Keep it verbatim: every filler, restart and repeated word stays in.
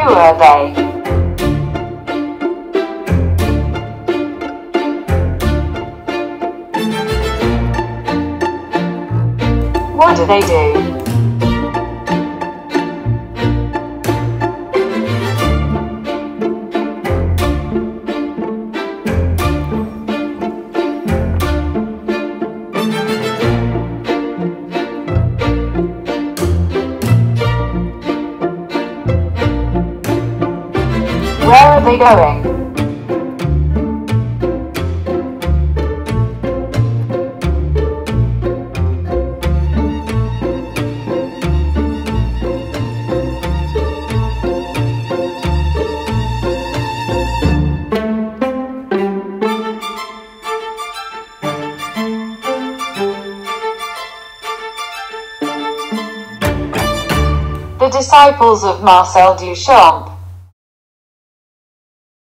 Who are they? What do they do? Where are they going? The disciples of Marcel Duchamp.